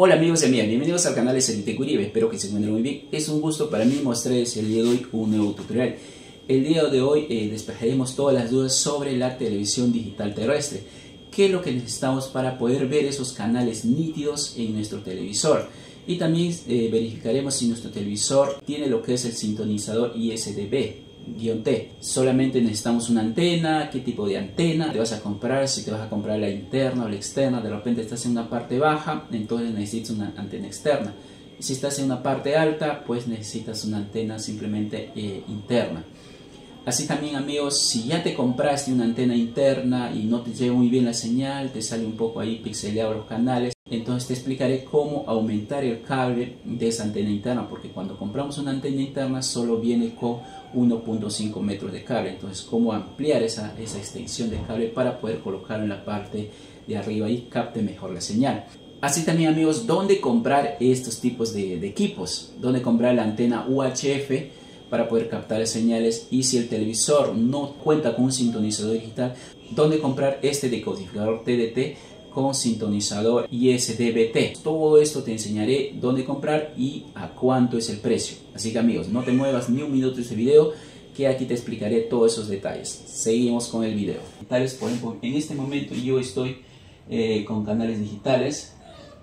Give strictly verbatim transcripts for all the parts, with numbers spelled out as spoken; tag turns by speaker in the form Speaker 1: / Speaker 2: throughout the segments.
Speaker 1: Hola amigos y amigas, bienvenidos al canal de Celite Uribe, espero que se encuentren muy bien. Es un gusto para mí mostrarles el día de hoy un nuevo tutorial. El día de hoy eh, despejaremos todas las dudas sobre la televisión digital terrestre. ¿Qué es lo que necesitamos para poder ver esos canales nítidos en nuestro televisor? Y también eh, verificaremos si nuestro televisor tiene lo que es el sintonizador I S D B T. Solamente necesitamos una antena, qué tipo de antena te vas a comprar, si te vas a comprar la interna o la externa. De repente estás en una parte baja, entonces necesitas una antena externa. Si estás en una parte alta, pues necesitas una antena simplemente eh, interna. Así también amigos, si ya te compraste una antena interna y no te llega muy bien la señal, te sale un poco ahí pixeleado los canales, entonces te explicaré cómo aumentar el cable de esa antena interna, porque cuando compramos una antena interna solo viene con uno punto cinco metros de cable. Entonces cómo ampliar esa, esa extensión de cable para poder colocarlo en la parte de arriba y capte mejor la señal. Así también amigos, dónde comprar estos tipos de, de equipos, dónde comprar la antena U H F para poder captar las señales, y si el televisor no cuenta con un sintonizador digital, dónde comprar este decodificador T D T con sintonizador I S D B T. Todo esto te enseñaré dónde comprar y a cuánto es el precio. Así que amigos, no te muevas ni un minuto de este video, que aquí te explicaré todos esos detalles. Seguimos con el video. Tales, por ejemplo, en este momento yo estoy eh, con canales digitales.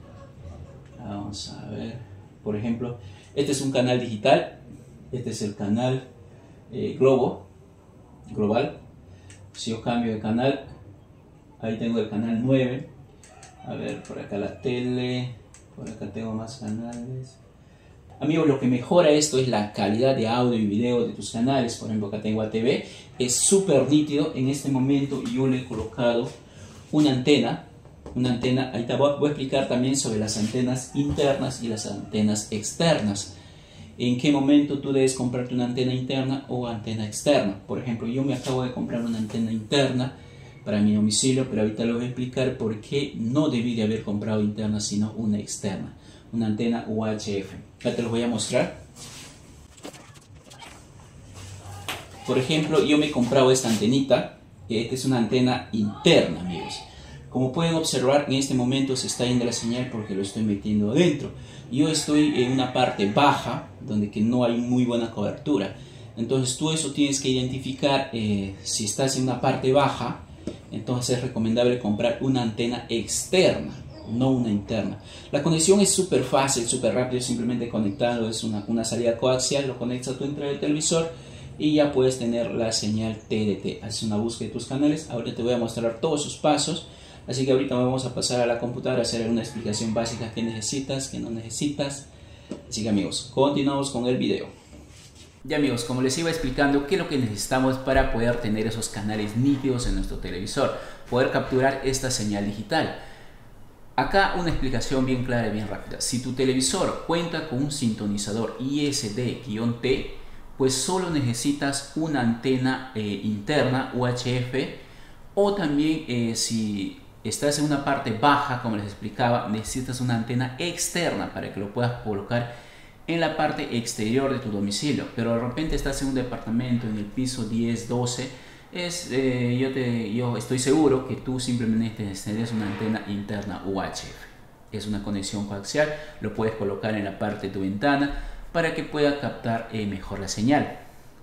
Speaker 1: Vamos a ver, por ejemplo, este es un canal digital. Este es el canal eh, Globo, global. Si yo cambio de canal, ahí tengo el canal nueve. A ver, por acá la tele, por acá tengo más canales. Amigos, lo que mejora esto es la calidad de audio y video de tus canales. Por ejemplo, acá tengo A T V, es súper nítido. En este momento yo le he colocado una antena. Una antena, ahí te voy a explicar también sobre las antenas internas y las antenas externas. En qué momento tú debes comprarte una antena interna o antena externa. Por ejemplo, yo me acabo de comprar una antena interna para mi domicilio, pero ahorita les voy a explicar por qué no debí de haber comprado interna sino una externa, una antena U H F. Ya te lo voy a mostrar. Por ejemplo, yo me he comprado esta antenita. Esta es una antena interna, amigos. Como pueden observar, en este momento se está yendo la señal porque lo estoy metiendo adentro. Yo estoy en una parte baja, donde que no hay muy buena cobertura. Entonces tú eso tienes que identificar. Eh, si estás en una parte baja, entonces es recomendable comprar una antena externa, no una interna. La conexión es súper fácil, súper rápido, simplemente conectando. Es una, una salida coaxial, lo conectas a tu entrada del televisor y ya puedes tener la señal T D T. Haces una búsqueda de tus canales. Ahorita te voy a mostrar todos sus pasos. Así que ahorita vamos a pasar a la computadora a hacer una explicación básica, qué necesitas, qué no necesitas. Así que amigos, continuamos con el video. Ya amigos, como les iba explicando, qué es lo que necesitamos para poder tener esos canales nítidos en nuestro televisor, poder capturar esta señal digital. Acá una explicación bien clara y bien rápida. Si tu televisor cuenta con un sintonizador I S D T, pues solo necesitas una antena eh, interna U H F, o también eh, si estás en una parte baja, como les explicaba, necesitas una antena externa para que lo puedas colocar en la parte exterior de tu domicilio. Pero de repente estás en un departamento en el piso diez, doce, es, eh, yo, te, yo estoy seguro que tú simplemente necesitas una antena interna U H F. Es una conexión coaxial, lo puedes colocar en la parte de tu ventana para que pueda captar eh, mejor la señal.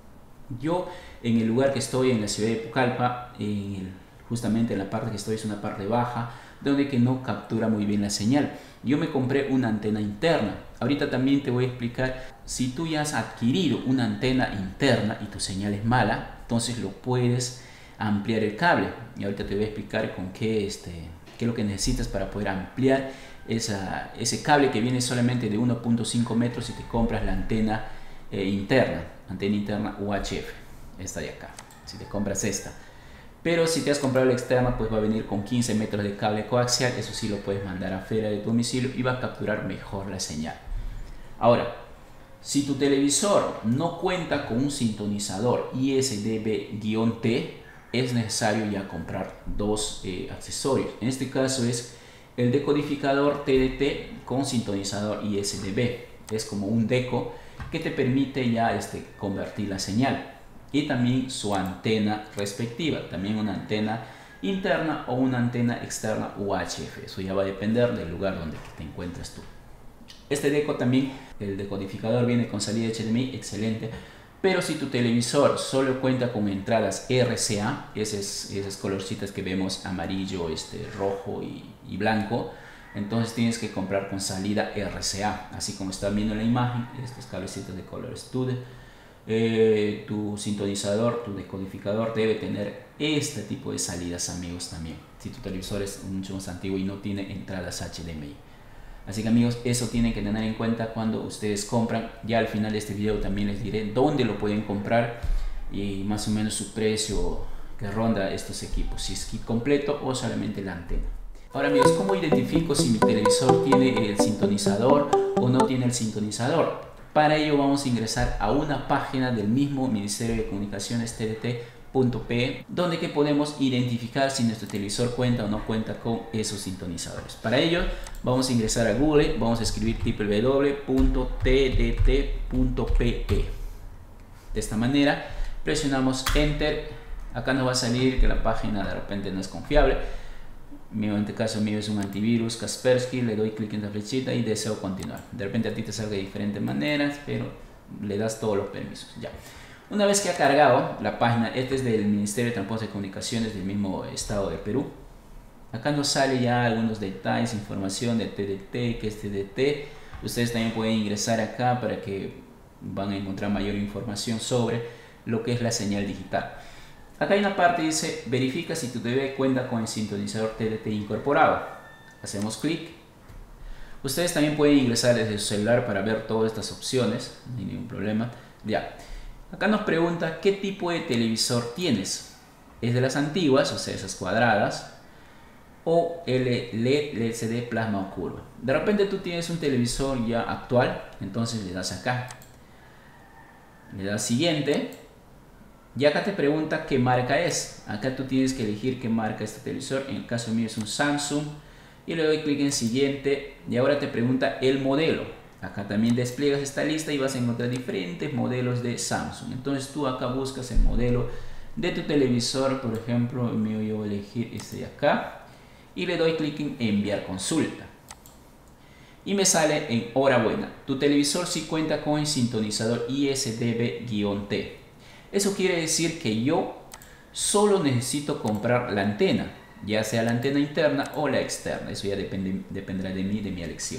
Speaker 1: Yo en el lugar que estoy, en la ciudad de Pucallpa, en el justamente en la parte que estoy es una parte baja, donde que no captura muy bien la señal. Yo me compré una antena interna. Ahorita también te voy a explicar, si tú ya has adquirido una antena interna y tu señal es mala, entonces lo puedes ampliar el cable. Y ahorita te voy a explicar con qué, este, qué es lo que necesitas para poder ampliar esa, ese cable que viene solamente de uno punto cinco metros si te compras la antena eh, interna, antena interna U H F, esta de acá, si te compras esta. Pero si te has comprado la externa, pues va a venir con quince metros de cable coaxial. Eso sí lo puedes mandar afuera de tu domicilio y va a capturar mejor la señal. Ahora, si tu televisor no cuenta con un sintonizador I S D B T, es necesario ya comprar dos eh, accesorios. En este caso es el decodificador T D T con sintonizador I S D B. Es como un deco que te permite ya este, convertir la señal. Y también su antena respectiva, también una antena interna o una antena externa U H F. Eso ya va a depender del lugar donde te encuentres tú. Este deco también, el decodificador viene con salida H D M I, excelente. Pero si tu televisor solo cuenta con entradas R C A, esas, esas colorcitas que vemos amarillo, este, rojo y, y blanco, entonces tienes que comprar con salida R C A, así como está viendo en la imagen, estos cablecitos de color Stude. Eh, tu sintonizador, tu decodificador debe tener este tipo de salidas, amigos, también, si tu televisor es mucho más antiguo y no tiene entradas H D M I. Así que, amigos, eso tienen que tener en cuenta cuando ustedes compran. Ya al final de este video también les diré dónde lo pueden comprar y más o menos su precio que ronda estos equipos, si es kit completo o solamente la antena. Ahora, amigos, ¿cómo identifico si mi televisor tiene el sintonizador o no tiene el sintonizador? Para ello vamos a ingresar a una página del mismo Ministerio de Comunicaciones, T D T punto P, donde que podemos identificar si nuestro televisor cuenta o no cuenta con esos sintonizadores. Para ello vamos a ingresar a Google, vamos a escribir doble u doble u doble u punto t d t punto p e. De esta manera presionamos Enter. Acá nos va a salir que la página de repente no es confiable. En este caso mío es un antivirus Kaspersky, le doy clic en la flechita y deseo continuar. De repente a ti te salga de diferentes maneras, pero le das todos los permisos. Ya. Una vez que ha cargado la página, este es del Ministerio de Transportes y Comunicaciones del mismo estado de Perú. Acá nos sale ya algunos detalles, información de T D T, que es T D T. Ustedes también pueden ingresar acá para que van a encontrar mayor información sobre lo que es la señal digital. Acá hay una parte que dice, verifica si tu T V cuenta con el sintonizador T D T incorporado. Hacemos clic. Ustedes también pueden ingresar desde su celular para ver todas estas opciones, no hay ningún problema. Ya. Acá nos pregunta qué tipo de televisor tienes. ¿Es de las antiguas, o sea, esas cuadradas? ¿O el L E D, L C D, plasma o curva? De repente tú tienes un televisor ya actual, entonces le das acá. Le das siguiente. Y acá te pregunta qué marca es. Acá tú tienes que elegir qué marca es este televisor. En el caso mío es un Samsung. Y le doy clic en siguiente. Y ahora te pregunta el modelo. Acá también despliegas esta lista y vas a encontrar diferentes modelos de Samsung. Entonces tú acá buscas el modelo de tu televisor. Por ejemplo, el mío yo voy a elegir este de acá. Y le doy clic en enviar consulta. Y me sale enhorabuena. Tu televisor sí cuenta con el sintonizador I S D B T. Eso quiere decir que yo solo necesito comprar la antena, ya sea la antena interna o la externa. Eso ya depende, dependerá de mí, de mi elección.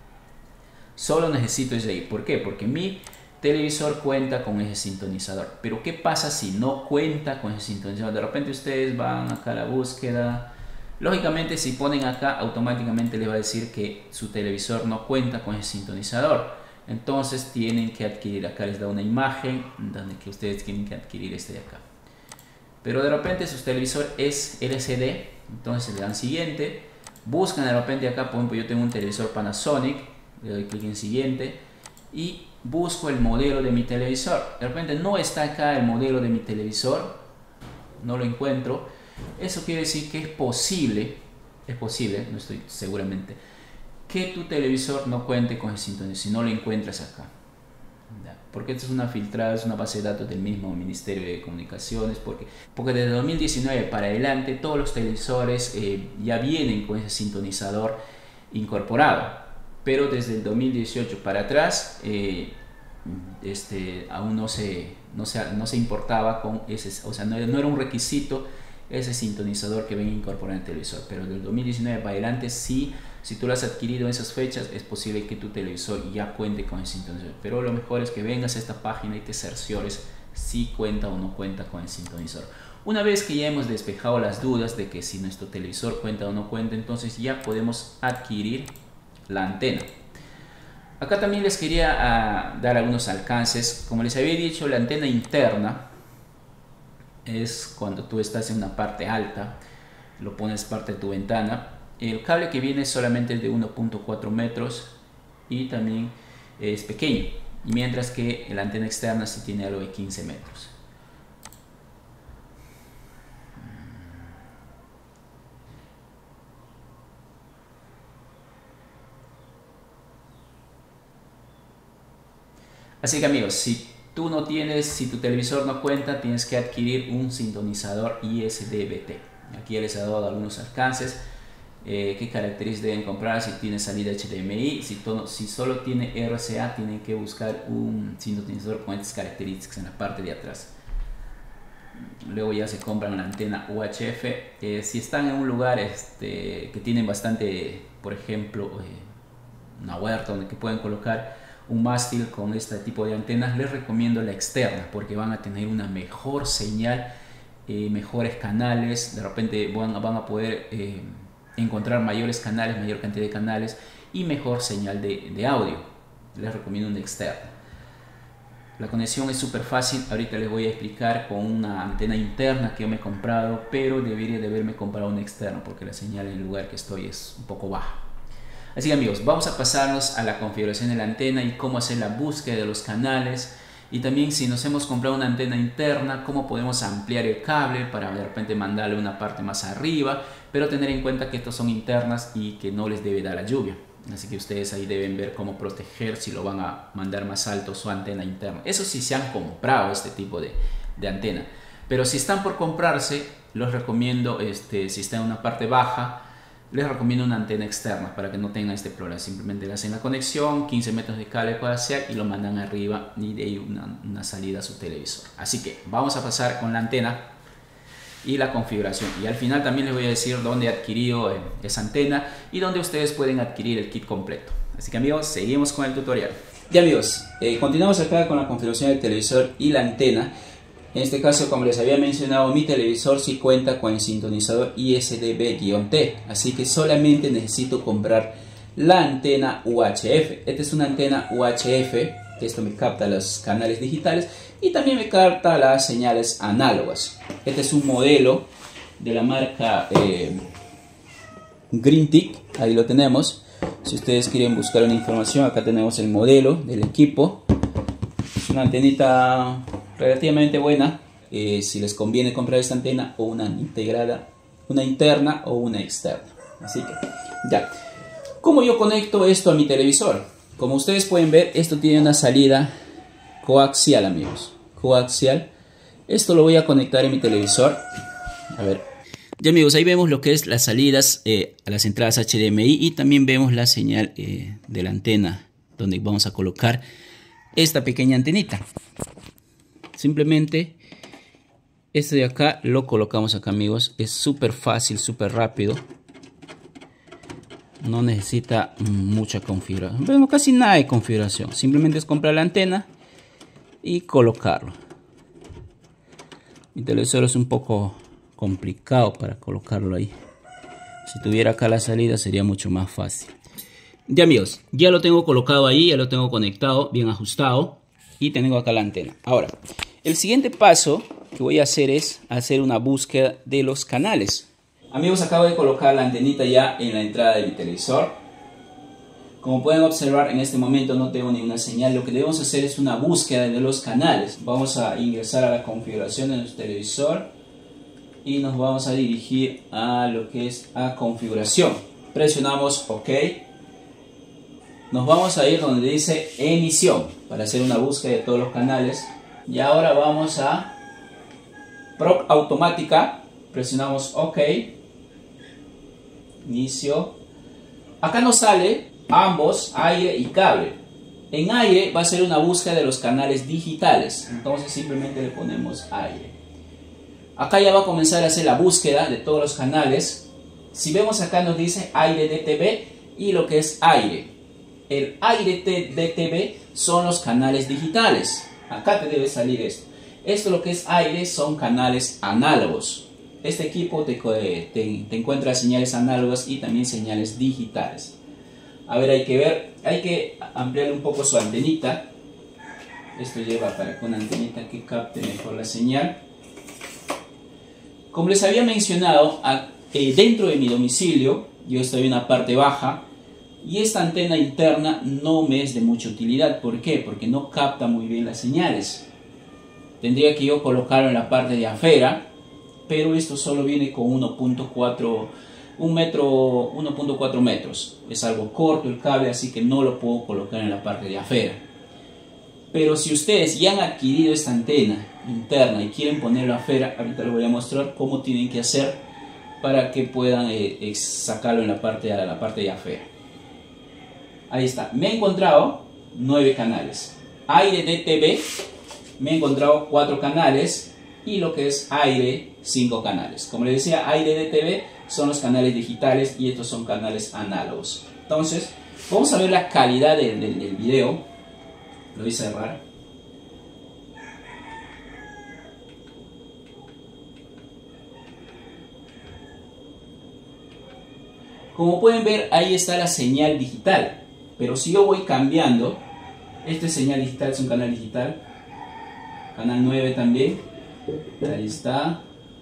Speaker 1: Solo necesito ese ahí. ¿Por qué? Porque mi televisor cuenta con ese sintonizador. Pero ¿qué pasa si no cuenta con ese sintonizador? De repente ustedes van acá a la búsqueda. Lógicamente, si ponen acá, automáticamente les va a decir que su televisor no cuenta con ese sintonizador. Entonces tienen que adquirir, acá les da una imagen donde que ustedes tienen que adquirir este de acá. Pero de repente su televisor es L C D, entonces le dan siguiente. Buscan de repente acá, por ejemplo, yo tengo un televisor Panasonic, le doy clic en siguiente y busco el modelo de mi televisor. De repente no está acá el modelo de mi televisor, no lo encuentro. Eso quiere decir que es posible, es posible, no estoy seguramente, que tu televisor no cuente con el sintonizador si no lo encuentras acá. Porque esto es una filtrada, es una base de datos del mismo Ministerio de Comunicaciones. Porque, porque desde dos mil diecinueve para adelante todos los televisores eh, ya vienen con ese sintonizador incorporado. Pero desde el dos mil dieciocho para atrás eh, este, aún no se, no, se, no se importaba con ese, o sea, no, no era un requisito ese sintonizador que ven incorporado en el televisor. Pero del dos mil diecinueve para adelante sí. Si tú lo has adquirido en esas fechas, es posible que tu televisor ya cuente con el sintonizador. Pero lo mejor es que vengas a esta página y te cerciores si cuenta o no cuenta con el sintonizador. Una vez que ya hemos despejado las dudas de que si nuestro televisor cuenta o no cuenta, entonces ya podemos adquirir la antena. Acá también les quería uh, dar algunos alcances. Como les había dicho, la antena interna es cuando tú estás en una parte alta, lo pones parte de tu ventana. El cable que viene solamente es de uno punto cuatro metros y también es pequeño, mientras que la antena externa sí tiene algo de quince metros. Así que, amigos, si tú no tienes, si tu televisor no cuenta, tienes que adquirir un sintonizador I S D B T. Aquí les he dado algunos alcances. Eh, ¿Qué características deben comprar? Si tiene salida H D M I, si, todo, si solo tiene R C A, tienen que buscar un sintonizador con estas características en la parte de atrás. Luego ya se compran la antena U H F. Eh, si están en un lugar este, que tienen bastante, por ejemplo, eh, una huerta donde que pueden colocar un mástil con este tipo de antenas, les recomiendo la externa porque van a tener una mejor señal, eh, mejores canales, de repente van, van a poder eh, encontrar mayores canales, mayor cantidad de canales y mejor señal de, de audio. Les recomiendo una externa. La conexión es súper fácil, ahorita les voy a explicar con una antena interna que yo me he comprado, pero debería de haberme comprado una externa porque la señal en el lugar que estoy es un poco baja. Así que amigos, vamos a pasarnos a la configuración de la antena y cómo hacer la búsqueda de los canales, y también si nos hemos comprado una antena interna, cómo podemos ampliar el cable para de repente mandarle una parte más arriba, pero tener en cuenta que estos son internas y que no les debe dar la lluvia. Así que ustedes ahí deben ver cómo proteger si lo van a mandar más alto su antena interna. Eso sí se han comprado este tipo de, de antena. Pero si están por comprarse, los recomiendo, este, si está en una parte baja, les recomiendo una antena externa para que no tengan este problema. Simplemente le hacen la conexión, quince metros de cable coaxial y lo mandan arriba y de ahí una, una salida a su televisor. Así que vamos a pasar con la antena y la configuración, y al final también les voy a decir dónde he adquirido eh, esa antena y dónde ustedes pueden adquirir el kit completo. Así que amigos, seguimos con el tutorial. Ya amigos, eh, continuamos acá con la configuración del televisor y la antena. En este caso, como les había mencionado, mi televisor sí cuenta con el sintonizador I S D B T, así que solamente necesito comprar la antena U H F. Esta es una antena U H F, que esto me capta los canales digitales y también me capta las señales análogas. Este es un modelo de la marca eh, Greentic, ahí lo tenemos. Si ustedes quieren buscar una información, acá tenemos el modelo del equipo. Es una antenita relativamente buena, eh, si les conviene comprar esta antena o una integrada, una interna o una externa. Así que ya. ¿Cómo yo conecto esto a mi televisor? Como ustedes pueden ver, esto tiene una salida coaxial, amigos, coaxial. Esto lo voy a conectar en mi televisor. A ver. Ya amigos, ahí vemos lo que es las salidas eh, a las entradas H D M I y también vemos la señal eh, de la antena donde vamos a colocar esta pequeña antenita. Simplemente este de acá lo colocamos acá, amigos. Es súper fácil, súper rápido. No necesita mucha configuración. Bueno, casi nada de configuración. Simplemente es comprar la antena y colocarlo. Mi televisor es un poco complicado para colocarlo ahí. Si tuviera acá la salida sería mucho más fácil. Ya amigos, ya lo tengo colocado ahí, ya lo tengo conectado, bien ajustado. Y tengo acá la antena. Ahora, el siguiente paso que voy a hacer es hacer una búsqueda de los canales. Amigos, acabo de colocar la antenita ya en la entrada de mi televisor. Como pueden observar, en este momento no tengo ninguna señal. Lo que debemos hacer es una búsqueda de los canales. Vamos a ingresar a la configuración de nuestro televisor y nos vamos a dirigir a lo que es a configuración. Presionamos OK. Nos vamos a ir donde dice emisión para hacer una búsqueda de todos los canales. Y ahora vamos a Prop automática. Presionamos OK. Inicio. Acá nos sale ambos, aire y cable. En aire va a ser una búsqueda de los canales digitales. Entonces simplemente le ponemos aire. Acá ya va a comenzar a hacer la búsqueda de todos los canales. Si vemos acá nos dice aire D T V y lo que es aire. El aire D T V son los canales digitales. Acá te debe salir esto. Esto lo que es aire son canales análogos. Este equipo te, te, te encuentra señales análogas y también señales digitales. A ver, hay que ver, hay que ampliar un poco su antenita. Esto lleva para que una antenita que capte mejor la señal. Como les había mencionado, a, eh, dentro de mi domicilio, yo estoy en una parte baja y esta antena interna no me es de mucha utilidad. ¿Por qué? Porque no capta muy bien las señales. Tendría que yo colocarlo en la parte de afuera, pero esto solo viene con uno punto cuatro, un metro, uno punto cuatro metros. Es algo corto el cable, así que no lo puedo colocar en la parte de afuera. Pero si ustedes ya han adquirido esta antena interna y quieren ponerla afuera, ahorita les voy a mostrar cómo tienen que hacer para que puedan eh, sacarlo en la parte, a la parte de afuera. Ahí está, me he encontrado nueve canales. Aire D T V, me he encontrado cuatro canales, y lo que es aire, cinco canales. Como les decía, aire D T V son los canales digitales y estos son canales análogos. Entonces, vamos a ver la calidad del, del, del video. Lo voy a cerrar. Como pueden ver, ahí está la señal digital. Pero si yo voy cambiando, este es señal digital, es un canal digital. Canal nueve también. Ahí está.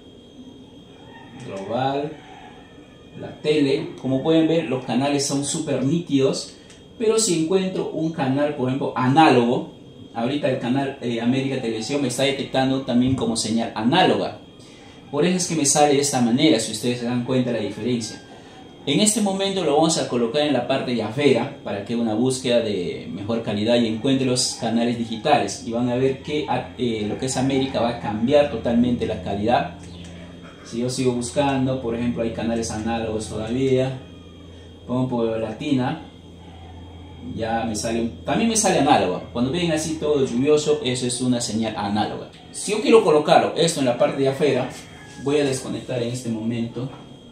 Speaker 1: Global. La tele. Como pueden ver, los canales son súper nítidos. Pero si encuentro un canal, por ejemplo, análogo, ahorita el canal eh, América Televisión me está detectando también como señal análoga. Por eso es que me sale de esta manera, si ustedes se dan cuenta de la diferencia. En este momento lo vamos a colocar en la parte de afuera para que haga una búsqueda de mejor calidad y encuentre los canales digitales. Y van a ver que eh, lo que es América va a cambiar totalmente la calidad. Si yo sigo buscando, por ejemplo, hay canales análogos todavía. Pongo por Latina. Ya me sale, también me sale análoga. Cuando ven así todo lluvioso, eso es una señal análoga. Si yo quiero colocarlo esto en la parte de afuera, voy a desconectar en este momento.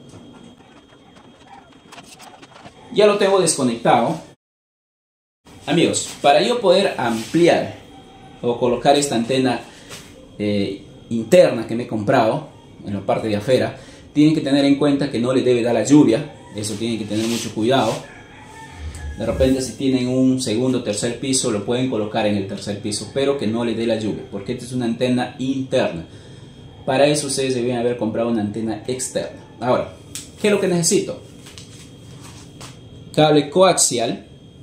Speaker 1: Ya lo tengo desconectado. Amigos, para yo poder ampliar o colocar esta antena eh, interna que me he comprado en la parte de afuera, tienen que tener en cuenta que no le debe dar la lluvia. Eso tienen que tener mucho cuidado. De repente, si tienen un segundo o tercer piso, lo pueden colocar en el tercer piso, pero que no le dé la lluvia, porque esta es una antena interna. Para eso ustedes deben haber comprado una antena externa. Ahora, ¿qué es lo que necesito? Cable coaxial.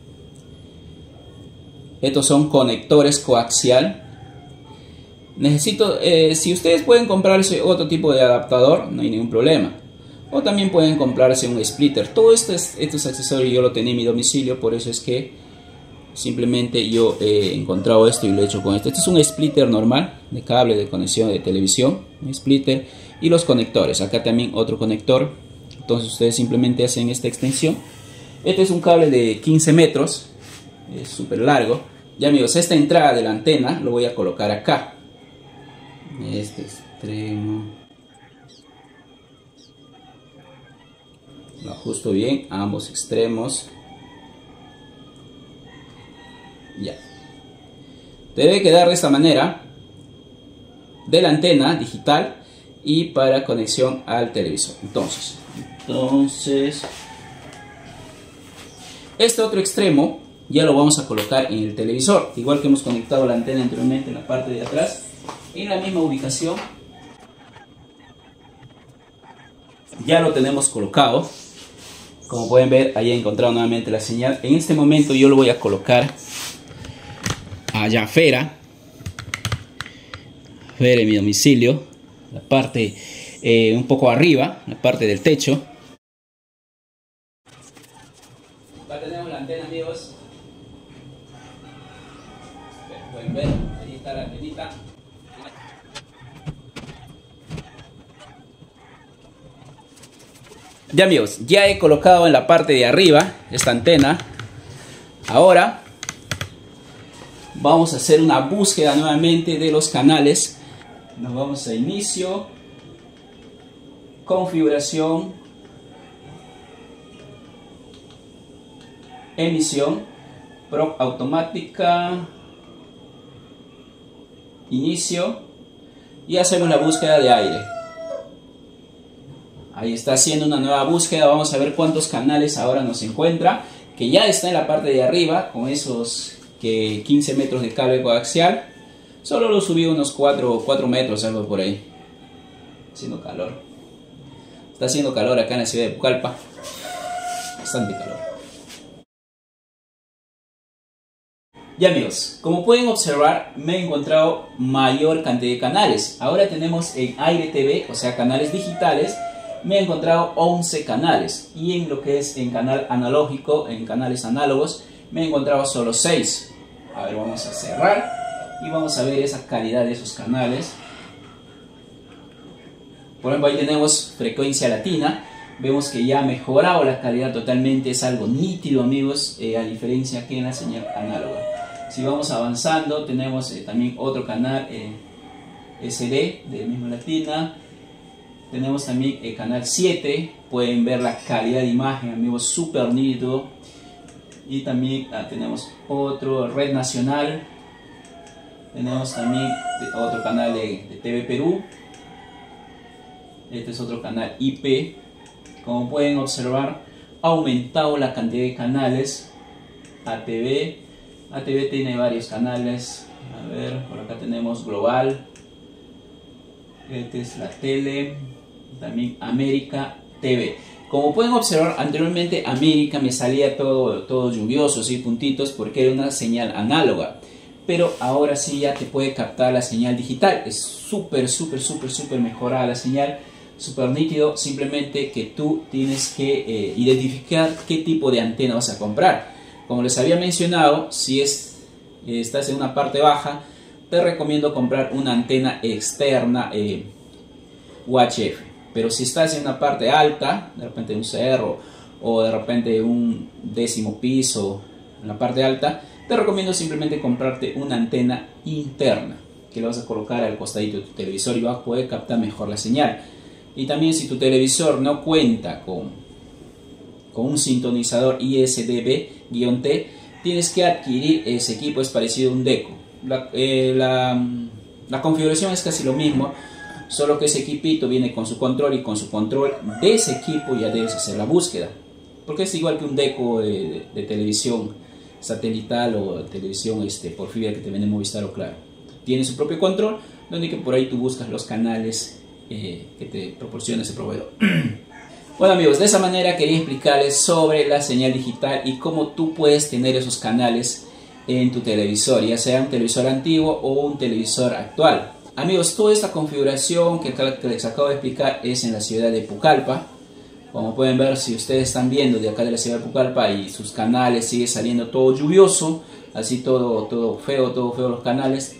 Speaker 1: Estos son conectores coaxial. Necesito, eh, si ustedes pueden comprarse otro tipo de adaptador, no hay ningún problema. O también pueden comprarse un splitter. Todos estos, estos accesorios yo lo tenía en mi domicilio, por eso es que simplemente yo he encontrado esto y lo he hecho con esto. Este es un splitter normal de cable de conexión de televisión, un splitter, y los conectores. Acá también otro conector. Entonces ustedes simplemente hacen esta extensión. Este es un cable de quince metros, es súper largo. Ya amigos, esta entrada de la antena lo voy a colocar acá, este extremo. Lo ajusto bien a ambos extremos. Ya. Debe quedar de esta manera de la antena digital y para conexión al televisor. Entonces, entonces este otro extremo ya lo vamos a colocar en el televisor, igual que hemos conectado la antena anteriormente en la parte de atrás, en la misma ubicación. Ya lo tenemos colocado. Como pueden ver, ahí he encontrado nuevamente la señal. En este momento yo lo voy a colocar allá afuera, afuera en mi domicilio, la parte eh, un poco arriba, la parte del techo. Acá tenemos la antena, amigos. Pueden ver, ahí está la antenita. Ya amigos, ya he colocado en la parte de arriba esta antena. Ahora vamos a hacer una búsqueda nuevamente de los canales. Nos vamos a inicio, configuración, emisión, prop automática, inicio, y hacemos la búsqueda de aire. Ahí está haciendo una nueva búsqueda. Vamos a ver cuántos canales ahora nos encuentra, que ya está en la parte de arriba con esos que quince metros de cable coaxial. Solo lo subí unos cuatro metros, algo por ahí. Haciendo calor. Está haciendo calor acá en la ciudad de Pucallpa. Bastante calor. Ya amigos, como pueden observar, me he encontrado mayor cantidad de canales. Ahora tenemos en Aire T V, o sea canales digitales, me he encontrado once canales. Y en lo que es en canal analógico, en canales análogos, me he encontrado solo seis. A ver, vamos a cerrar y vamos a ver esa calidad de esos canales. Por ejemplo, ahí tenemos frecuencia latina. Vemos que ya ha mejorado la calidad totalmente, es algo nítido, amigos, eh, a diferencia que en la señal análoga. Si vamos avanzando, tenemos eh, también otro canal eh, S D de misma latina. Tenemos también el canal siete, pueden ver la calidad de imagen, amigos, súper nítido. Y también ah, tenemos otro Red Nacional. Tenemos también otro canal de, de T V Perú. Este es otro canal I P. Como pueden observar, ha aumentado la cantidad de canales. A T V. A T V tiene varios canales. A ver, por acá tenemos Global. Este es la tele. También América T V. Como pueden observar, anteriormente América me salía todo, todo lluvioso, ¿sí? Puntitos, porque era una señal análoga. Pero ahora sí ya te puede captar la señal digital. Es súper, súper, súper, súper mejorada la señal. Súper nítido. Simplemente que tú tienes que eh, identificar qué tipo de antena vas a comprar. Como les había mencionado, si es, eh, estás en una parte baja, te recomiendo comprar una antena externa eh, U H F. Pero si estás en una parte alta, de repente un cerro o de repente un décimo piso, en la parte alta, te recomiendo simplemente comprarte una antena interna que le vas a colocar al costadito de tu televisor y vas a poder captar mejor la señal. Y también si tu televisor no cuenta con, con un sintonizador I S D B T, tienes que adquirir ese equipo, es parecido a un Deco. La, eh, la, la configuración es casi lo mismo, solo que ese equipito viene con su control y con su control de ese equipo ya debes hacer la búsqueda. Porque es igual que un Deco de, de, de televisión satelital o televisión este, por fibra que te vende Movistar o Claro. Tiene su propio control, donde que por ahí tú buscas los canales eh, que te proporciona ese proveedor. Bueno amigos, de esa manera quería explicarles sobre la señal digital y cómo tú puedes tener esos canales en tu televisor, ya sea un televisor antiguo o un televisor actual. Amigos, toda esta configuración que les acabo de explicar es en la ciudad de Pucallpa. Como pueden ver, si ustedes están viendo de acá de la ciudad de Pucallpa y sus canales sigue saliendo todo lluvioso, así todo, todo feo, todo feo los canales,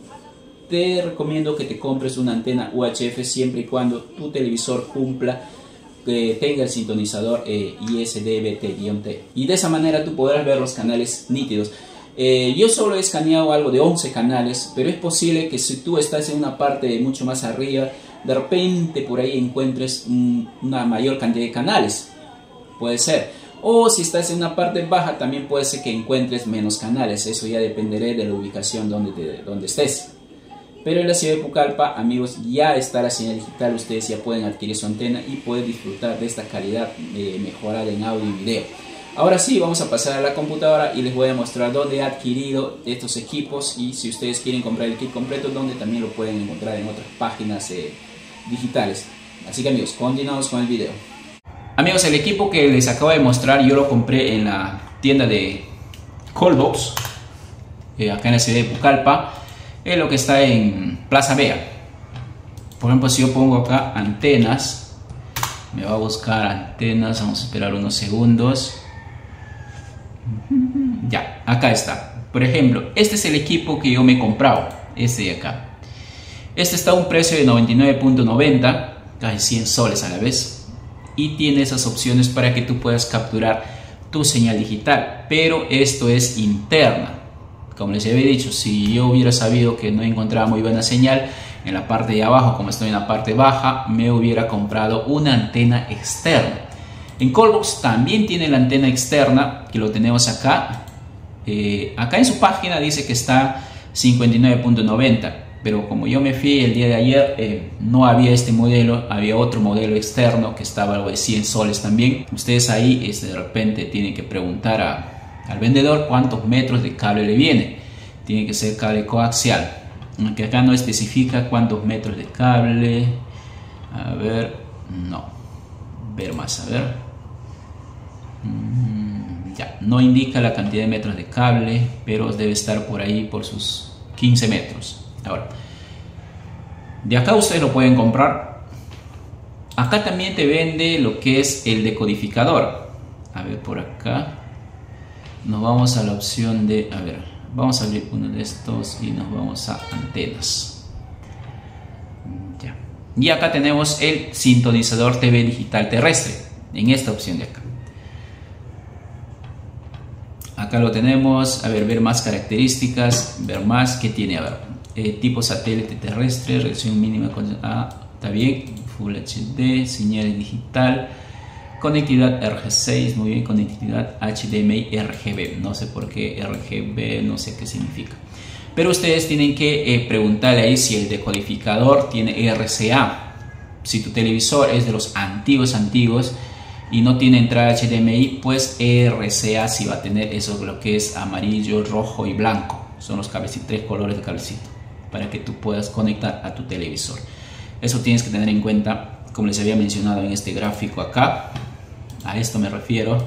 Speaker 1: te recomiendo que te compres una antena U H F siempre y cuando tu televisor cumpla, que tenga el sintonizador eh, I S D B T. Y de esa manera tú podrás ver los canales nítidos. Eh, yo solo he escaneado algo de once canales, pero es posible que si tú estás en una parte mucho más arriba, de repente por ahí encuentres un, una mayor cantidad de canales. Puede ser. O si estás en una parte baja, también puede ser que encuentres menos canales. Eso ya dependerá de la ubicación donde, te, donde estés. Pero en la ciudad de Pucallpa, amigos, ya está la señal digital. Ustedes ya pueden adquirir su antena y poder disfrutar de esta calidad eh, mejorada en audio y video. Ahora sí, vamos a pasar a la computadora y les voy a mostrar dónde he adquirido estos equipos y si ustedes quieren comprar el kit completo, donde también lo pueden encontrar en otras páginas eh, digitales. Así que amigos, continuamos con el video. Amigos, el equipo que les acabo de mostrar yo lo compré en la tienda de Callbox, eh, acá en la ciudad de Pucallpa, es lo que está en Plaza Vea. Por ejemplo, si yo pongo acá antenas, me va a buscar antenas, vamos a esperar unos segundos. Ya, acá está. Por ejemplo, este es el equipo que yo me he comprado, este de acá. Este está a un precio de noventa y nueve punto noventa, casi cien soles a la vez. Y tiene esas opciones para que tú puedas capturar tu señal digital. Pero esto es interna. Como les había dicho, si yo hubiera sabido que no encontraba muy buena señal en la parte de abajo, como estoy en la parte baja, me hubiera comprado una antena externa. En Callbox también tiene la antena externa, que lo tenemos acá. Eh, acá en su página dice que está cincuenta y nueve punto noventa, pero como yo me fui el día de ayer, eh, no había este modelo, había otro modelo externo que estaba algo de cien soles también. Ustedes ahí este, de repente tienen que preguntar a, al vendedor cuántos metros de cable le viene. Tiene que ser cable coaxial, aunque acá no especifica cuántos metros de cable. A ver, no, ver más, a ver. Ya, no indica la cantidad de metros de cable, pero debe estar por ahí por sus quince metros. Ahora, de acá ustedes lo pueden comprar. Acá también te vende lo que es el decodificador. A ver, por acá nos vamos a la opción de, a ver, vamos a abrir uno de estos y nos vamos a antenas. Ya, Y acá tenemos el sintonizador T V digital terrestre, en esta opción de acá. Acá lo tenemos, a ver, ver más características, ver más, ¿qué tiene? A ver, eh, tipo satélite terrestre, resolución mínima, con, ah, está bien, Full H D, señal digital, conectividad R G seis, muy bien, conectividad H D M I R G B, no sé por qué R G B, no sé qué significa. Pero ustedes tienen que eh, preguntarle ahí si el decodificador tiene R C A. Si tu televisor es de los antiguos, antiguos, y no tiene entrada H D M I, pues R C A sí va a tener eso, lo que es amarillo, rojo y blanco. Son los cablecitos, tres colores de cablecito, para que tú puedas conectar a tu televisor. Eso tienes que tener en cuenta, como les había mencionado en este gráfico acá. A esto me refiero,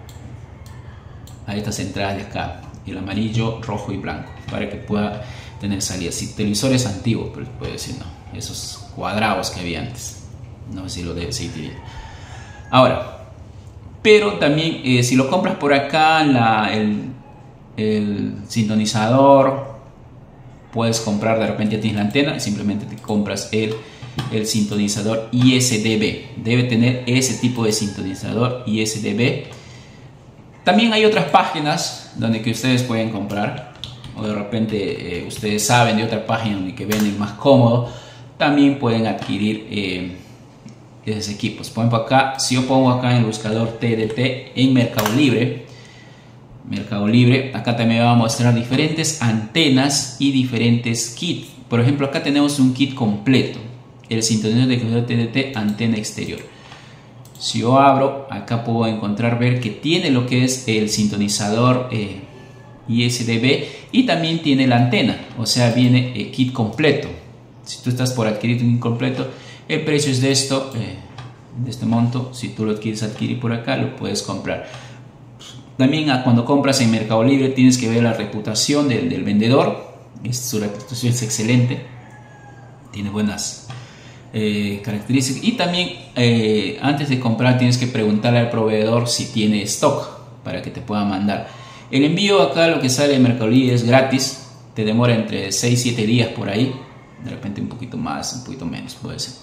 Speaker 1: a estas entradas de acá, el amarillo, rojo y blanco, para que pueda tener salida. Si tu televisor es antiguo, pero puede decir no, esos cuadrados que había antes, no sé si lo debes seguir teniendo. Ahora, pero también eh, si lo compras por acá, la, el, el sintonizador, puedes comprar, de repente ya tienes la antena, simplemente te compras el, el sintonizador I S D B. Debe tener ese tipo de sintonizador I S D B. También hay otras páginas donde que ustedes pueden comprar, o de repente eh, ustedes saben de otra página donde que venden más cómodo, también pueden adquirir eh, esos equipos. Por ejemplo, acá, si yo pongo acá en el buscador T D T en Mercado Libre, Mercado Libre, acá también me va a mostrar diferentes antenas y diferentes kits. Por ejemplo, acá tenemos un kit completo, el sintonizador de T D T antena exterior. Si yo abro, acá puedo encontrar, ver que tiene lo que es el sintonizador eh, I S D B y también tiene la antena, o sea, viene el kit completo. Si tú estás por adquirir un kit completo, el precio es de esto, eh, de este monto. Si tú lo quieres adquirir por acá, lo puedes comprar. También cuando compras en Mercado Libre tienes que ver la reputación del, del vendedor. Su reputación es excelente, tiene buenas eh, características. Y también eh, antes de comprar tienes que preguntarle al proveedor si tiene stock para que te pueda mandar. El envío acá, lo que sale de Mercado Libre, es gratis, te demora entre seis a siete días por ahí, de repente un poquito más, un poquito menos puede ser,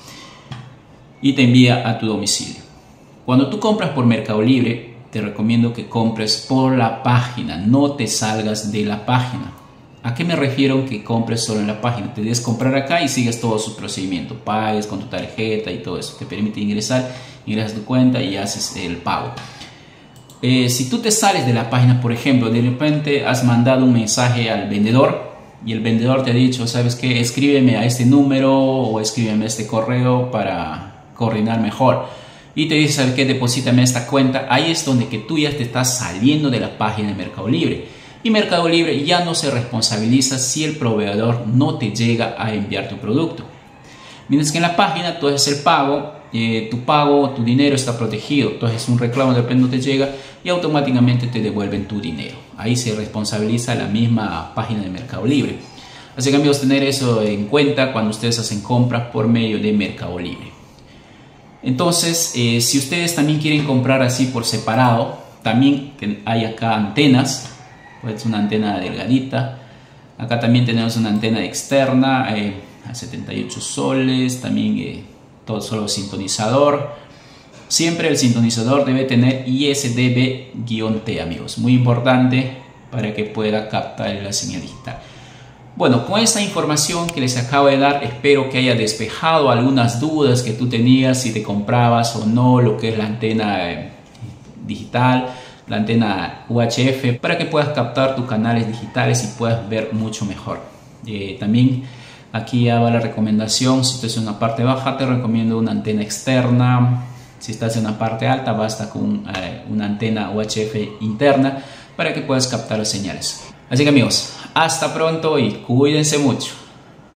Speaker 1: y te envía a tu domicilio. Cuando tú compras por Mercado Libre, te recomiendo que compres por la página, no te salgas de la página. ¿A qué me refiero que compres solo en la página? Te debes comprar acá y sigues todo su procedimiento, pagues con tu tarjeta y todo eso, te permite ingresar, ingresas tu cuenta y haces el pago. Eh, si tú te sales de la página, por ejemplo, de repente has mandado un mensaje al vendedor y el vendedor te ha dicho, ¿sabes qué? Escríbeme a este número o escríbeme a este correo para coordinar mejor. Y te dice, ¿sabes qué? Deposítame esta cuenta. Ahí es donde que tú ya te estás saliendo de la página de Mercado Libre. Y Mercado Libre ya no se responsabiliza si el proveedor no te llega a enviar tu producto. Mientras que en la página tú haces el pago, eh, tu pago, tu dinero está protegido. Entonces un reclamo de repente no te llega y automáticamente te devuelven tu dinero. Ahí se responsabiliza la misma página de Mercado Libre. Así que amigos, tener eso en cuenta cuando ustedes hacen compras por medio de Mercado Libre. Entonces, eh, si ustedes también quieren comprar así por separado, también hay acá antenas. Pues una antena delgadita. Acá también tenemos una antena externa eh, a setenta y ocho soles. También eh, todo solo sintonizador. Siempre el sintonizador debe tener I S D B T, amigos. Muy importante para que pueda captar la señal digital. Bueno, con esta información que les acabo de dar, espero que haya despejado algunas dudas que tú tenías si te comprabas o no lo que es la antena eh, digital, la antena U H F, para que puedas captar tus canales digitales y puedas ver mucho mejor. Eh, también aquí ya va la recomendación. Si estás en una parte baja, te recomiendo una antena externa. Si estás en una parte alta, basta con eh, una antena U H F interna para que puedas captar las señales. Así que amigos, hasta pronto y cuídense mucho.